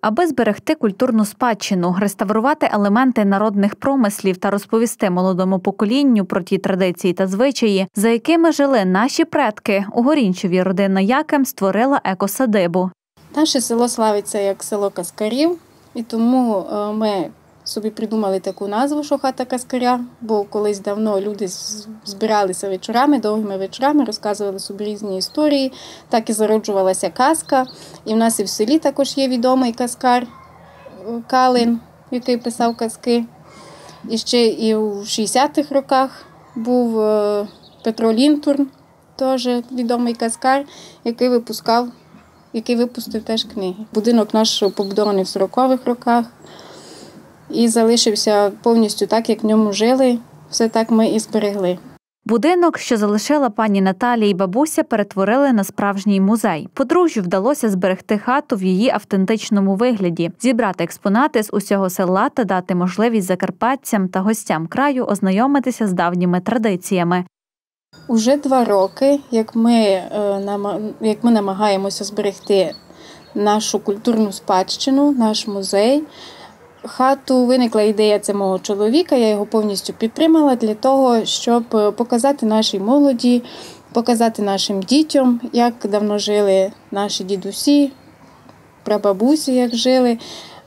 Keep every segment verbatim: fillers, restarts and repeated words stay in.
Аби зберегти культурну спадщину, реставрувати елементи народних промислів та розповісти молодому поколінню про ті традиції та звичаї, за якими жили наші предки, у Горінчеві родина Яким створила екосадибу. Наше село славиться як село каскарів, і тому ми собі придумали таку назву, що хата каскаря, бо колись давно люди збиралися вечорами, довгими вечорами, розказували собі різні історії, так і зароджувалася казка. І в нас і в селі також є відомий каскар Калин, який писав казки. І ще і у шістдесятих роках був Петро Лінтурн, теж відомий каскар, який випускав, який випустив теж книги. Будинок наш побудований в сорокових роках. І залишився повністю так, як в ньому жили, все так ми і зберегли. Будинок, що залишила пані Наталія і бабуся, перетворили на справжній музей. Подружжю вдалося зберегти хату в її автентичному вигляді, зібрати експонати з усього села та дати можливість закарпатцям та гостям краю ознайомитися з давніми традиціями. Уже два роки, як ми, як ми намагаємося зберегти нашу культурну спадщину, наш музей. Хату виникла ідея це мого чоловіка, я його повністю підтримала для того, щоб показати нашій молоді, показати нашим дітям, як давно жили наші дідусі, прабабусі, як жили,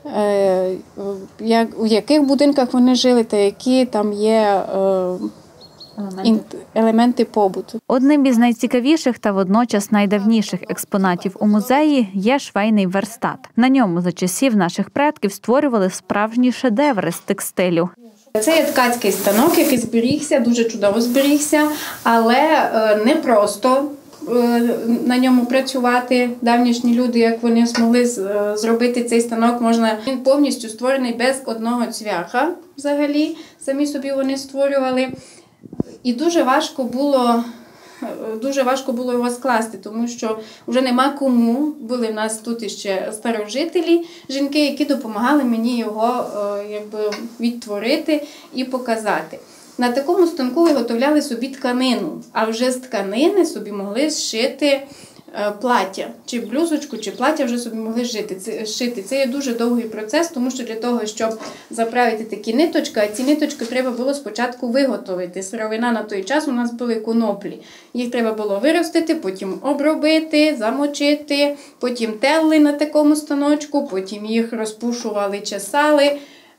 як, у яких будинках вони жили та які там є елементи. елементи побуту. Одним із найцікавіших та водночас найдавніших експонатів у музеї є швейний верстат. На ньому за часів наших предків створювали справжні шедеври з текстилю. Це є ткацький станок, який зберігся, дуже чудово зберігся, але не просто на ньому працювати. Давнішні люди, як вони змогли зробити цей станок, можна, він повністю створений без одного цвяха взагалі, самі собі вони створювали. І дуже важко було, дуже важко було його скласти, тому що вже нема кому. Були в нас тут іще старожителі, жінки, які допомагали мені його якби відтворити і показати. На такому станку виготовляли собі тканину, а вже з тканини собі могли зшити плаття, чи блузочку, чи плаття вже собі могли жити, це, шити. Це є дуже довгий процес, тому що для того, щоб заправити такі ниточки, а ці ниточки треба було спочатку виготовити. Сировина на той час у нас були коноплі. Їх треба було виростити, потім обробити, замочити, потім телли на такому станочку, потім їх розпушували, чесали.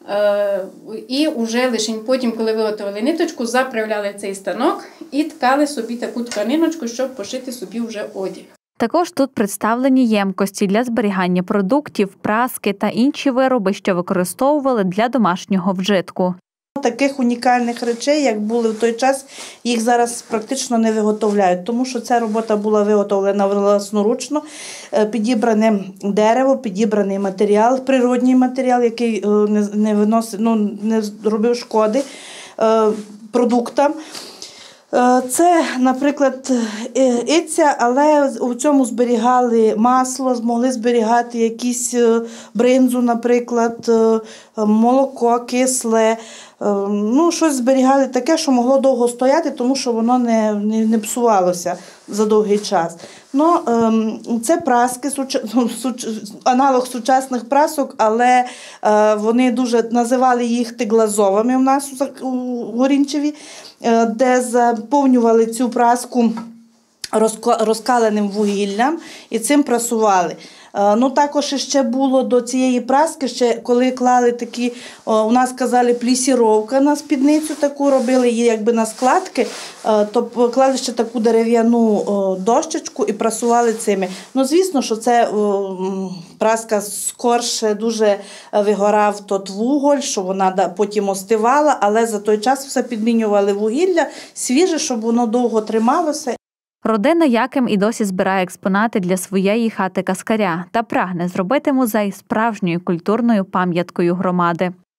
І вже лише потім, коли виготовили ниточку, заправляли в цей станок і ткали собі таку тканиночку, щоб пошити собі вже одяг. Також тут представлені ємкості для зберігання продуктів, праски та інші вироби, що використовували для домашнього вжитку. Таких унікальних речей, як були в той час, їх зараз практично не виготовляють, тому що ця робота була виготовлена власноручно, підібране дерево, підібраний матеріал, природній матеріал, який не виносив, ну, не робив шкоди продуктам. Це, наприклад, иця, але у цьому зберігали масло, змогли зберігати якісь бринзу, наприклад, молоко кисле. Ну, щось зберігали таке, що могло довго стояти, тому що воно не, не, не псувалося за довгий час. Ну, це праски, аналог сучасних прасок, але вони дуже називали їх тиглазовими у нас у Горінчеві, де заповнювали цю праску розкаленим вугіллям і цим прасували. Ну, також ще було до цієї праски, ще коли клали такі, у нас казали, плісіровка на спідницю таку, робили її якби на складки, то клали ще таку дерев'яну дощечку і прасували цими. Ну, звісно, що це праска скорше дуже вигорав тот вуголь, що вона потім остивала, але за той час все підмінювали вугілля свіже, щоб воно довго трималося. Родина Яким і досі збирає експонати для своєї хати каскаря та прагне зробити музей справжньою культурною пам'яткою громади.